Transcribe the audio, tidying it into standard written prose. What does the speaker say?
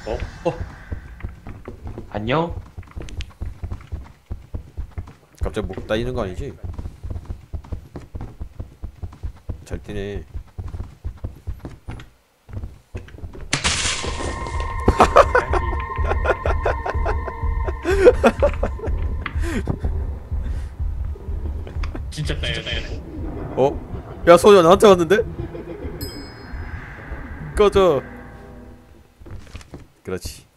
어? 안녕? 갑자기 목 따이는 거 아니지? 잘 뛰네. 진짜 따야 어? 야, 소녀 나한테 왔는데? 꺼져. 그렇지.